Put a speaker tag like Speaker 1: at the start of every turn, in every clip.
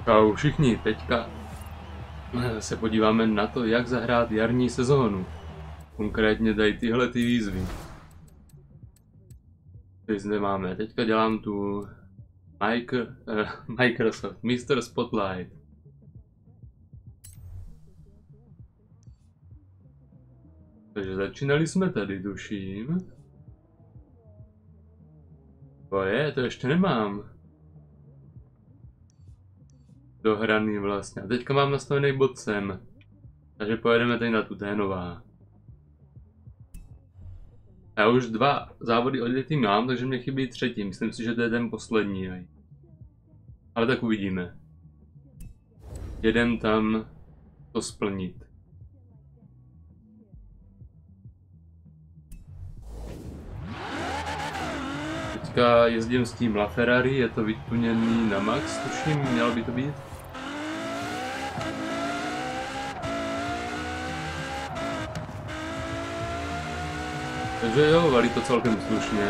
Speaker 1: Čau všichni, teďka se podíváme na to, jak zahrát jarní sezónu. Konkrétně tady tyhle ty výzvy. Ty zde máme. Teďka dělám tu Microsoft Mr. Spotlight. Takže začínali jsme tady, tuším. To ještě nemám. Dohraný vlastně. A teďka mám nastavený bod sem. Takže pojedeme tady na tu, to je nová. Já už 2 závody odjetý mám, takže mě chybí 3. Myslím si, že to je ten poslední. Ale tak uvidíme. Jedem tam to splnit. Teďka jezdím s tím LaFerrari, je to vytuněný na max, tuším, mělo by to být. Takže jo, valí to celkem slušně.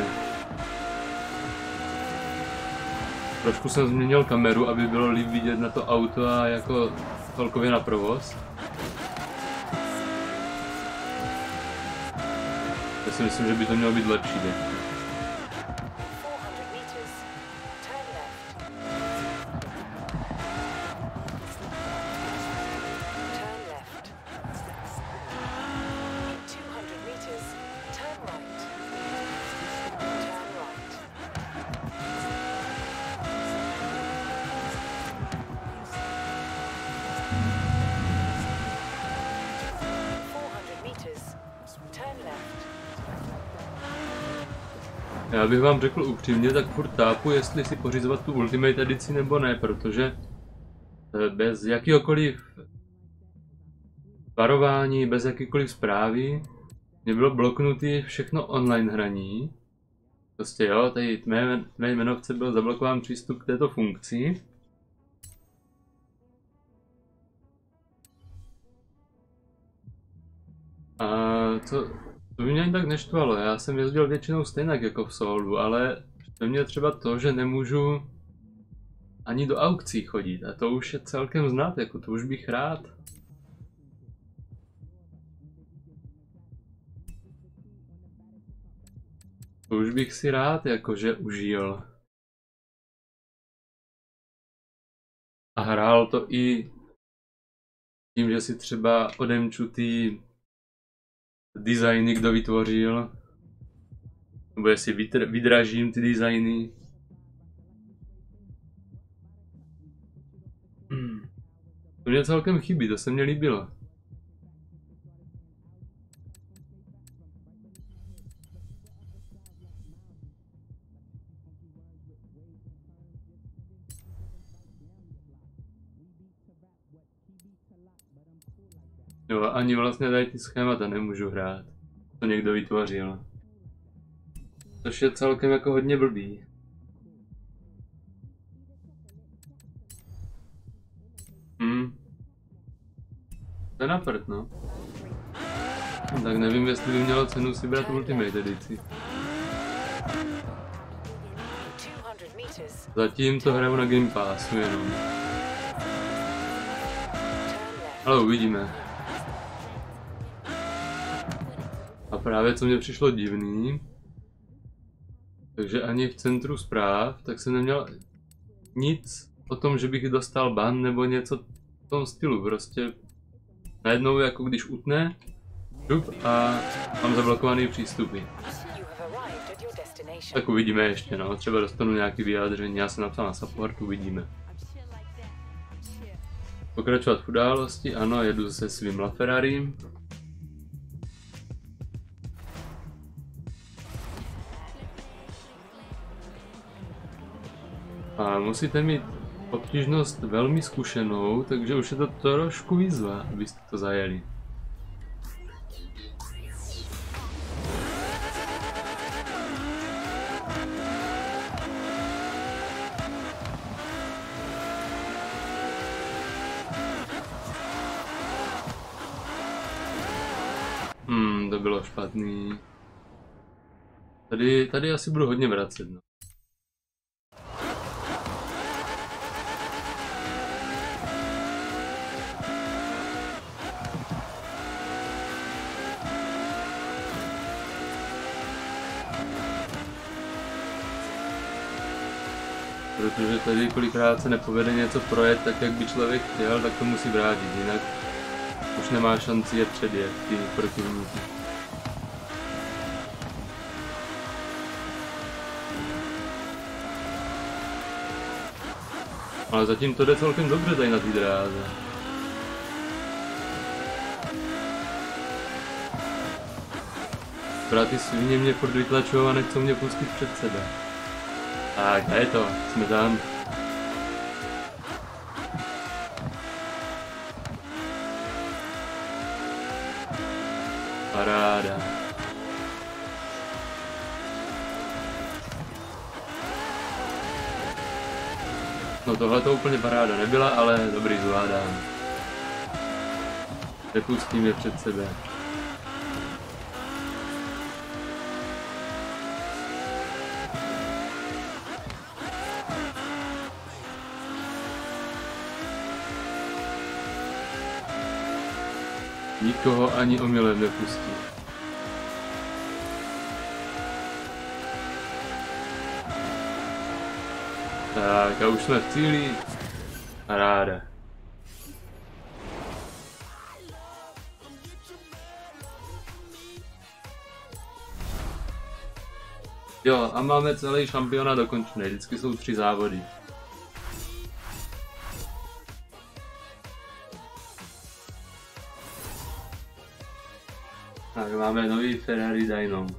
Speaker 1: Trošku jsem změnil kameru, aby bylo líp vidět na to auto a jako celkově na provoz. Já si myslím, že by to mělo být lepší teď. Já bych vám řekl upřímně, tak furt tápu, jestli si pořizovat tu Ultimate edici nebo ne, protože bez jakýhokoliv varování, bez jakýkoliv zprávy mě bylo bloknutý všechno online hraní. Prostě jo, tady mé jmenovce byl zablokován přístup k této funkci. A to by mě ani tak neštvalo, já jsem jezdil většinou stejnak jako v Soulu, ale to mě třeba to, že nemůžu ani do aukcí chodit a to už je celkem znát, jako to už bych rád. To už bych si rád jakože užil. A hrál to i tím, že si třeba odemču ty designy, kdo vytvořil, nebo jestli vydražím ty designy. To mě celkem chybí, to se mně líbilo. Jo, ani vlastně tady ty schémata nemůžu hrát. To někdo vytvořil. Což je celkem jako hodně blbý. To je na prd, no. Tak nevím, jestli by mělo cenu si brát Ultimate edici. Zatím to hraju na Game Passu jenom. Ale uvidíme. A právě co mě přišlo divný, takže ani v centru zpráv, tak jsem neměl nic o tom, že bych dostal ban nebo něco v tom stylu, prostě najednou jako když utne, a mám zablokovaný přístupy. Tak uvidíme ještě, no, třeba dostanu nějaký vyjádření, já jsem napsal na support, uvidíme. Pokračovat v události, ano, jedu se svým LaFerrari. A musíte mít obtížnost velmi zkušenou, takže už je to trošku výzva, abyste to zajeli. To bylo špatný. Tady asi budu hodně vracet, no. Protože tady kolikrát se nepovede něco projet tak, jak by člověk chtěl, tak to musí vrátit, jinak už nemá šanci je předjet, ty protivníky. Ale zatím to jde celkem dobře tady na té dráze. Akorát ty svině mě furt vytlačují a nechcou mě pustit před sebe. Tak, a je to, jsme tam. Paráda. No tohle to úplně paráda nebyla, ale dobrý, zvládám. Nepustím je před sebe. Nikoho ani omylem nepustí. Tak a už jsme v cíli. Paráda. Jo, a máme celý šampionát dokončený. Vždycky jsou 3 závody. Tak máme nový Ferrari Dyno.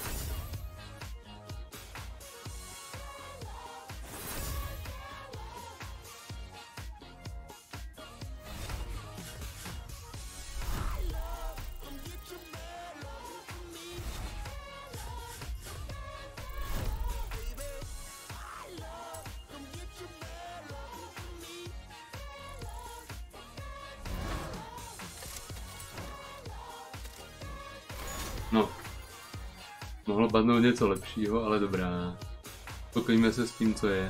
Speaker 1: No, mohlo padnout něco lepšího, ale dobrá. Spokojíme se s tím, co je.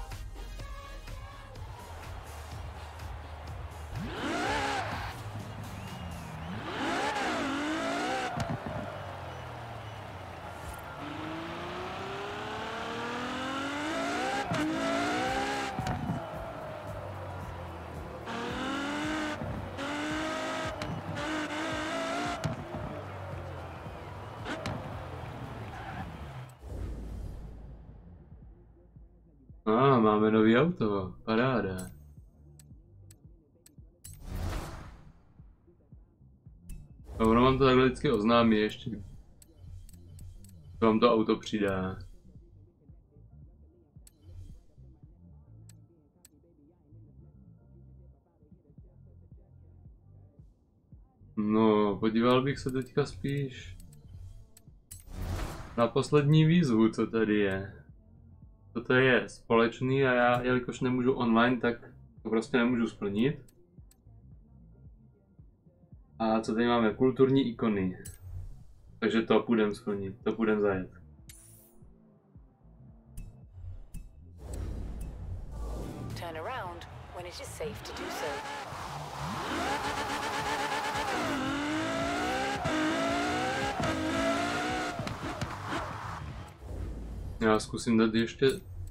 Speaker 1: Máme nový auto, paráda. A ono vám to takhle vždycky oznámí ještě. Vám to auto přidá. No, podíval bych se teďka spíš na poslední výzvu, co tady je. Toto je společný a já, jelikož nemůžu online, tak to prostě nemůžu splnit. A co tady máme? Kulturní ikony. Takže to půjdem splnit, to půjdem zajet.
Speaker 2: Turn around when it is safe to do so.
Speaker 1: Já zkusím dát ještě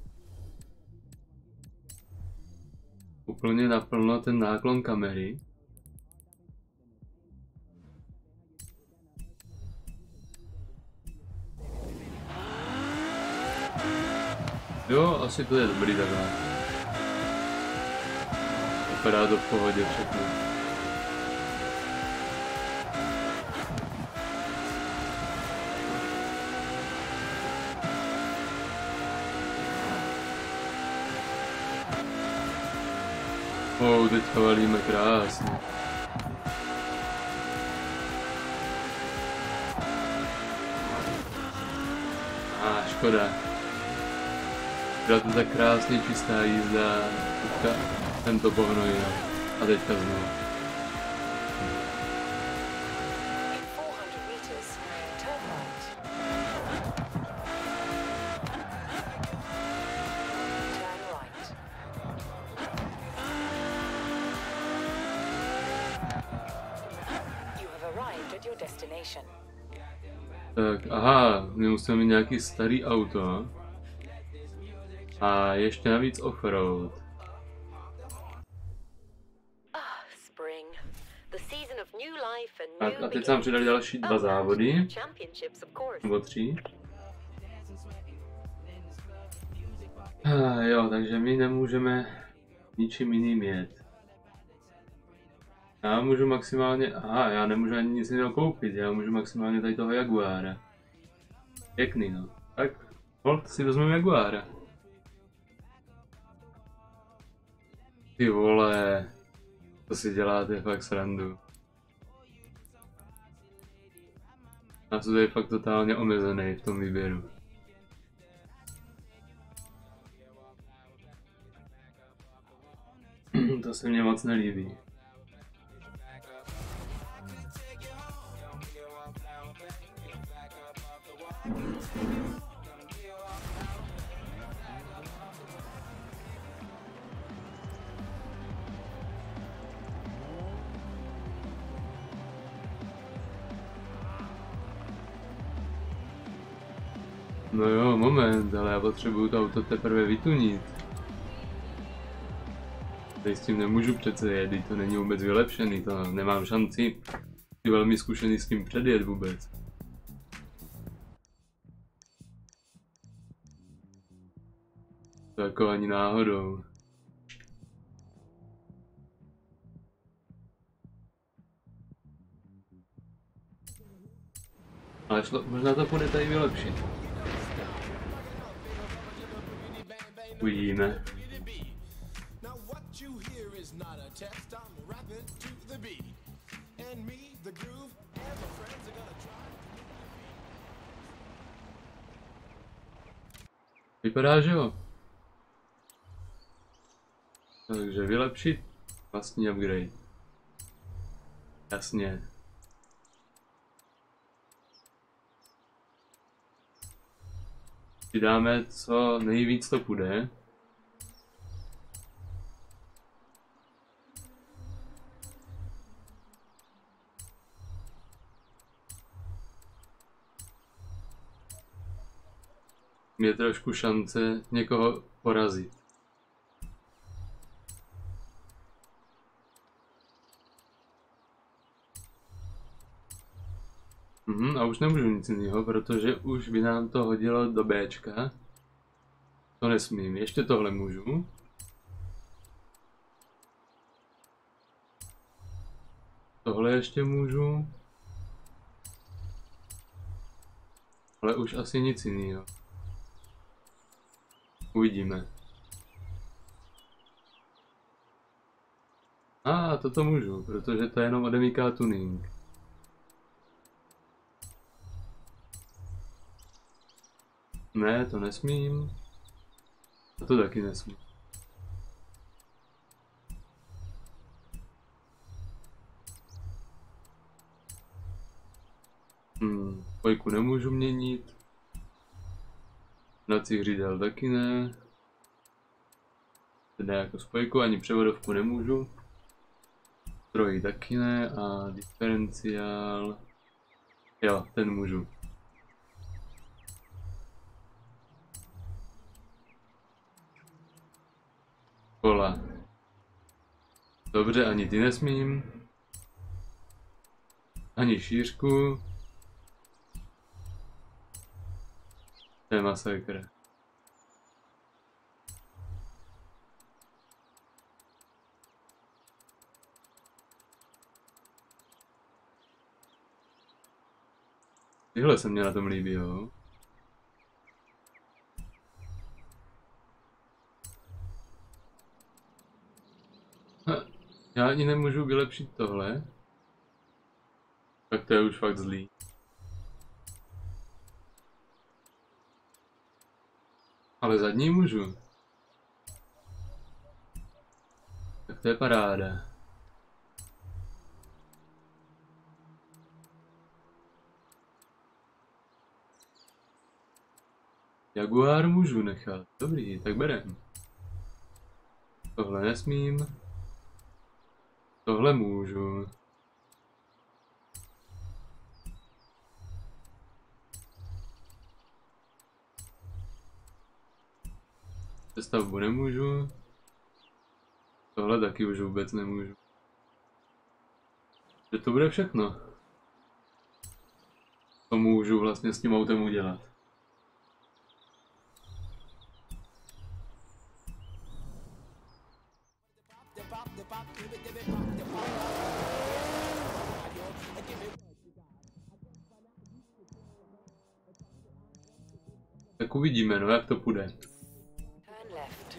Speaker 1: úplně naplno ten náklon kamery. Jo, asi to je dobrý takhle. Vypadá to v pohodě všechno. Teďka valíme krásně. Škoda. Byla to tak krásně čistá jízda, teďka tento pohnojil. A teďka znovu. Tak, aha, my musíme mít nějaký starý auto. A ještě navíc offroad.
Speaker 2: Ah, spring. The season of new life and new
Speaker 1: A teď nám přidali další 2 závody.
Speaker 2: championships, of course.
Speaker 1: Nebo 3. Jo, takže my nemůžeme ničím jiným jet. Já můžu maximálně, já nemůžu ani nic jiného koupit, já můžu maximálně tady toho Jaguára. Pěkný no. Tak, hold si vezmeme Jaguára. Ty vole, to si děláte fakt srandu. Já jsem tady fakt totálně omezený v tom výběru. To se mně moc nelíbí. No jo, moment, ale já potřebuju to auto teprve vytunit. Tady s tím nemůžu přece jet, to není vůbec vylepšený, to nemám šanci. Ty velmi zkušený s tím předjet vůbec. To jako ani náhodou. Ale možná to půjde tady vylepšit. Uvidíme. Vypadá, že jo. Takže vylepšit vlastní upgrade. Jasně. Přidáme co nejvíc to půjde. Je trošku šance někoho porazit. A už nemůžu nic jiného, protože už by nám to hodilo do Bčka. To nesmím, ještě tohle můžu. Tohle ještě můžu. Ale už asi nic jiného. Uvidíme. Toto můžu, protože to je jenom odemyká tuning. Ne, to nesmím. A to taky nesmím. Spojku nemůžu měnit. Hnacích řídel taky ne. Teda jako spojku ani převodovku nemůžu. Stroj taky ne a diferenciál. Jo, ten můžu. Kola. Dobře, ani ty nesmím. Ani šířku. To je masakr. Tyhle se mě na tom líbí, jo. Já ani nemůžu vylepšit tohle. Tak to je už fakt zlý. Ale zadní můžu. Tak to je paráda. Jaguar můžu nechat. Dobrý, tak berem. Tohle nesmím. Tohle můžu. Přestavbu nemůžu. Tohle taky už vůbec nemůžu. Že to bude všechno. Co můžu vlastně s tím autem udělat. Tak uvidíme, no, jak to půjde.
Speaker 2: Turn left.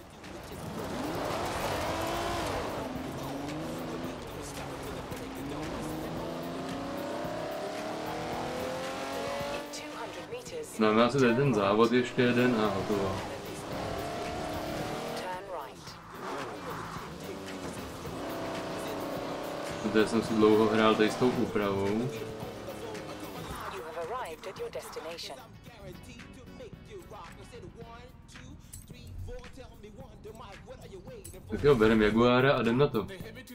Speaker 2: In 200 meters,
Speaker 1: No, má se tady ten závod, ještě jeden a hotovo.
Speaker 2: turn right.
Speaker 1: Protože jsem si dlouho hrál tady s tou úpravou.
Speaker 2: You have arrived at your destination.
Speaker 1: Tak jo, berem Jaguára a jdem na to.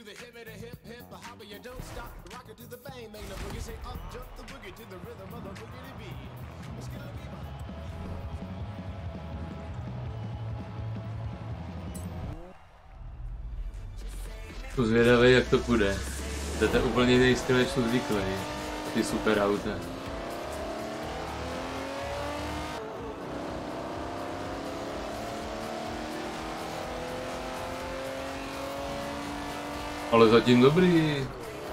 Speaker 1: Jsem zvědavý, jak to půjde. To je úplně jiný styl, než jsou zvyklý. Ty super auta. Ale zatím dobrý.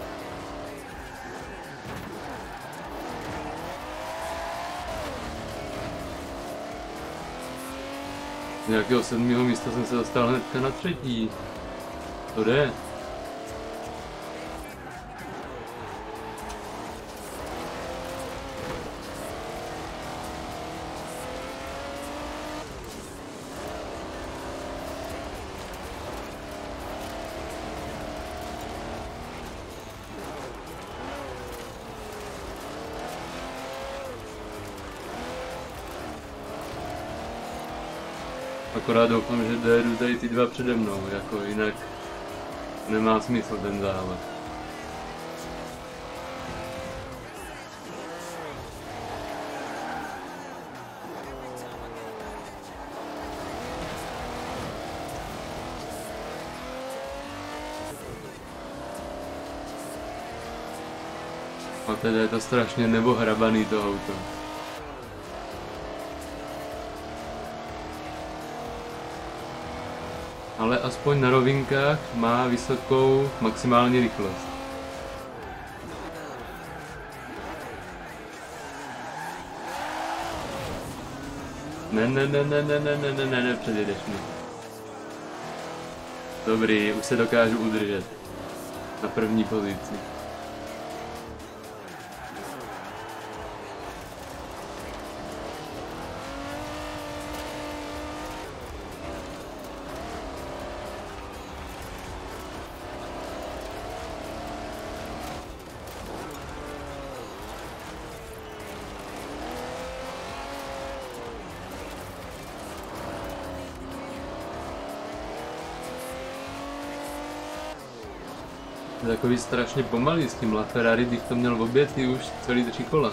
Speaker 1: Z nějakého 7. místa jsem se dostal hnedka na 3. To jde. Akorát doufám, že dojedu tady ty dva přede mnou, jako jinak nemá smysl ten závod. A teda je to strašně nebohrabaný to auto. Ale aspoň na rovinkách má vysokou maximální rychlost. Ne, předjedeš mi. Dobrý, už se dokážu udržet. Na první pozici. Je takový strašně pomalý s tím LaFerrari, bych to měl obět i už celý 3 kola.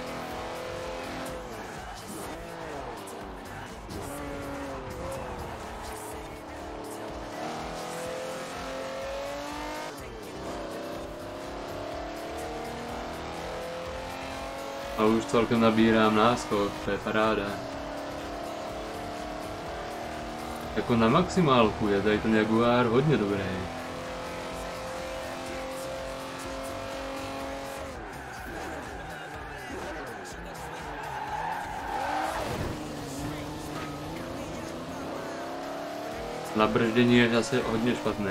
Speaker 1: A už celkem nabírám náskok, to je paráda. Jako na maximálku je tady ten Jaguar hodně dobrý. Na brždění je zase hodně špatný.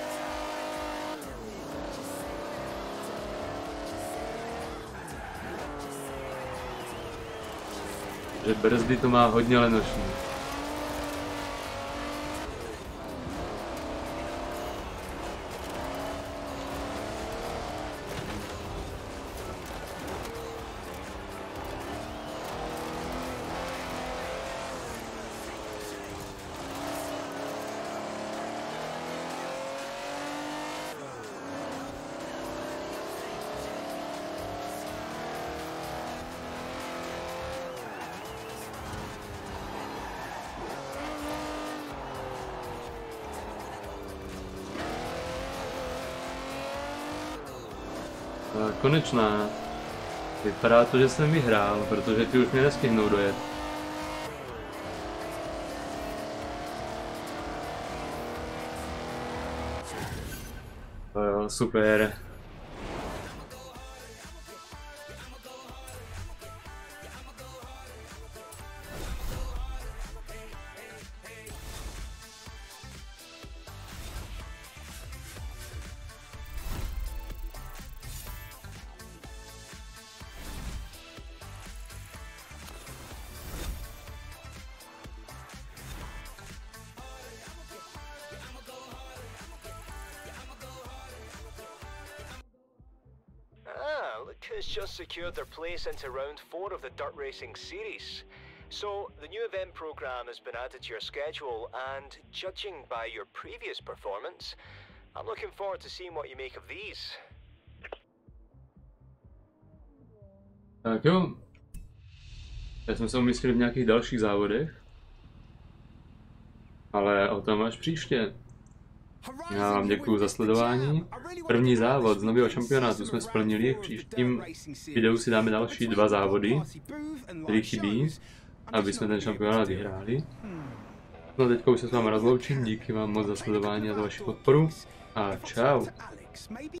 Speaker 1: Že brzdy to má hodně lenošní. konečná. Vypadá to, že jsem vyhrál, protože ty už mě nestihnou dojet. To jo, super.
Speaker 3: Has just secured their place into round 4 of the Dirt Racing series. So, the new event program has been added to your schedule, and judging by your previous performance, I'm looking forward to seeing what you make of these.
Speaker 1: Tak jo. Já jsem se umístil v nějakých dalších závodech. Ale o tom až příště. Já vám děkuju za sledování. První závod z nového šampionátu jsme splnili. V příštím videu si dáme další 2 závody, které chybí, aby jsme ten šampionát vyhráli. No teďka už se s vámi rozloučím, díky vám moc za sledování a za vaši podporu a čau.